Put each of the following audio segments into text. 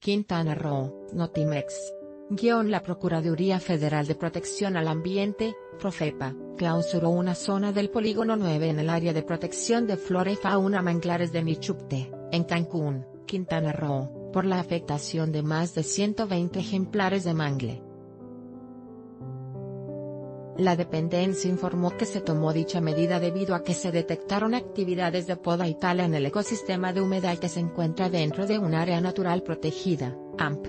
Quintana Roo, Notimex. La Procuraduría Federal de Protección al Ambiente, Profepa, clausuró una zona del Polígono 9 en el área de protección de flora y fauna manglares de Nichupté, en Cancún, Quintana Roo, por la afectación de más de 120 ejemplares de mangle. La dependencia informó que se tomó dicha medida debido a que se detectaron actividades de poda y tala en el ecosistema de humedal que se encuentra dentro de un área natural protegida, AMP.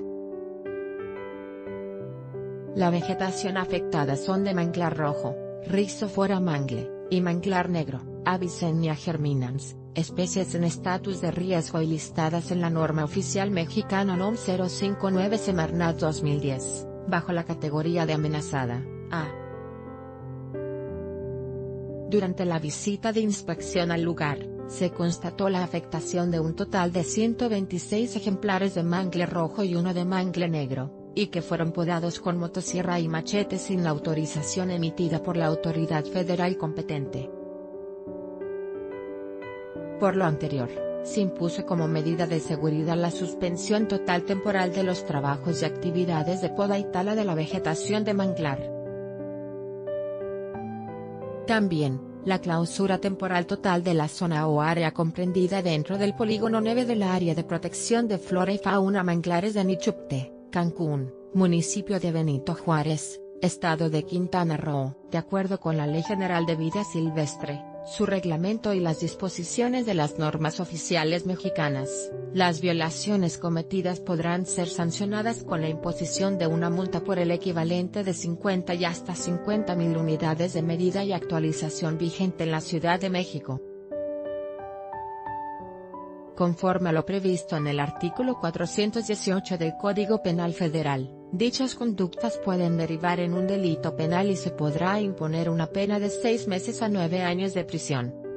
La vegetación afectada son de manglar rojo, Rhizophyra mangle, y manglar negro, Avicennia germinans, especies en estatus de riesgo y listadas en la norma oficial mexicana NOM 059 Semarnat 2010, bajo la categoría de amenazada, A. Durante la visita de inspección al lugar, se constató la afectación de un total de 126 ejemplares de mangle rojo y uno de mangle negro, y que fueron podados con motosierra y machete sin la autorización emitida por la autoridad federal competente. Por lo anterior, se impuso como medida de seguridad la suspensión total temporal de los trabajos y actividades de poda y tala de la vegetación de manglar. También, la clausura temporal total de la zona o área comprendida dentro del Polígono 9 del Área de Protección de Flora y Fauna Manglares de Nichupté, Cancún, municipio de Benito Juárez, estado de Quintana Roo, de acuerdo con la Ley General de Vida Silvestre, su reglamento y las disposiciones de las normas oficiales mexicanas. Las violaciones cometidas podrán ser sancionadas con la imposición de una multa por el equivalente de 50 y hasta 50,000 unidades de medida y actualización vigente en la Ciudad de México. Conforme a lo previsto en el artículo 418 del Código Penal Federal, dichas conductas pueden derivar en un delito penal y se podrá imponer una pena de 6 meses a 9 años de prisión.